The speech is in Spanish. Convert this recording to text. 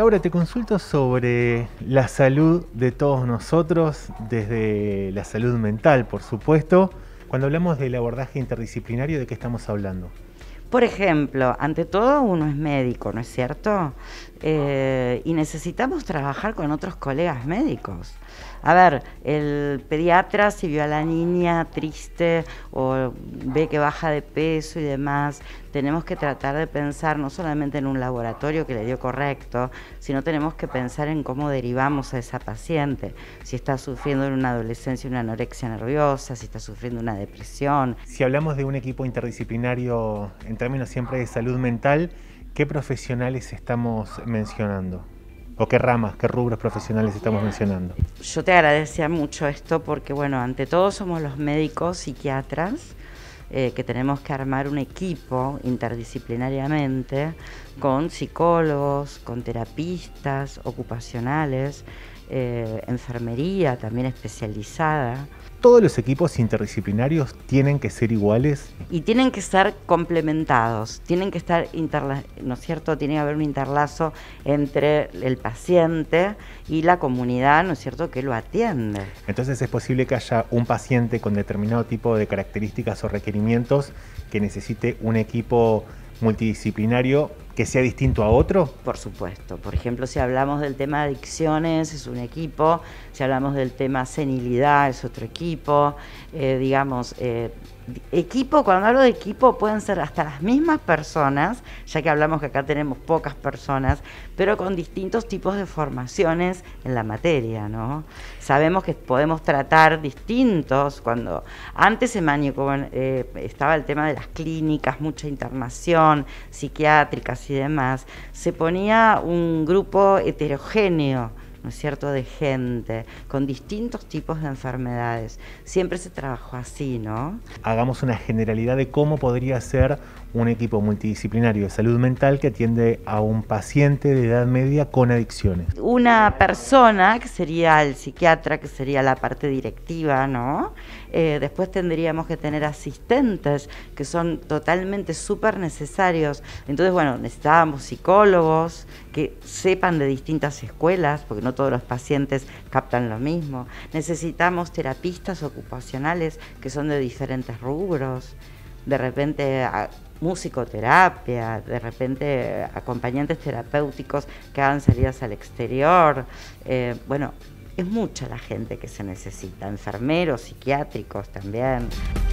Laura, te consulto sobre la salud de todos nosotros, desde la salud mental, por supuesto. Cuando hablamos del abordaje interdisciplinario, ¿de qué estamos hablando? Por ejemplo, ante todo uno es médico, ¿no es cierto? Y necesitamos trabajar con otros colegas médicos. A ver, el pediatra si vio a la niña triste o ve que baja de peso y demás, tenemos que tratar de pensar no solamente en un laboratorio que le dio correcto, sino tenemos que pensar en cómo derivamos a esa paciente. Si está sufriendo en una adolescencia una anorexia nerviosa, si está sufriendo una depresión. Si hablamos de un equipo interdisciplinario en términos siempre de salud mental, ¿qué profesionales estamos mencionando? ¿O qué ramas, qué rubros profesionales estamos mencionando? Yo te agradecía mucho esto porque, bueno, ante todo somos los médicos psiquiatras que tenemos que armar un equipo interdisciplinariamente con psicólogos, con terapistas ocupacionales, enfermería también especializada. ¿Todos los equipos interdisciplinarios tienen que ser iguales? Y tienen que ser complementados, tienen que estar, ¿no es cierto? Tiene que haber un interlazo entre el paciente y la comunidad, ¿no es cierto?, que lo atiende. Entonces es posible que haya un paciente con determinado tipo de características o requerimientos que necesite un equipo multidisciplinario que sea distinto a otro. Por supuesto. Por ejemplo, si hablamos del tema adicciones, es un equipo. Si hablamos del tema senilidad, es otro equipo. Equipo, cuando hablo de equipo, pueden ser hasta las mismas personas, ya que hablamos que acá tenemos pocas personas, pero con distintos tipos de formaciones en la materia, ¿no? Sabemos que podemos tratar distintos, cuando antes en Mañeco estaba el tema de las clínicas, mucha internación, psiquiátricas y demás, se ponía un grupo heterogéneo, ¿no es cierto?, de gente con distintos tipos de enfermedades. Siempre se trabajó así, ¿no? Hagamos una generalidad de cómo podría ser un equipo multidisciplinario de salud mental que atiende a un paciente de edad media con adicciones. Una persona, que sería el psiquiatra, que sería la parte directiva, ¿no? Después tendríamos que tener asistentes, que son totalmente súper necesarios. Entonces, bueno, necesitábamos psicólogos que sepan de distintas escuelas, porque no todos los pacientes captan lo mismo. Necesitamos terapistas ocupacionales que son de diferentes rubros. De repente musicoterapia, de repente acompañantes terapéuticos que hagan salidas al exterior. Bueno, es mucha la gente que se necesita, enfermeros, psiquiátricos también.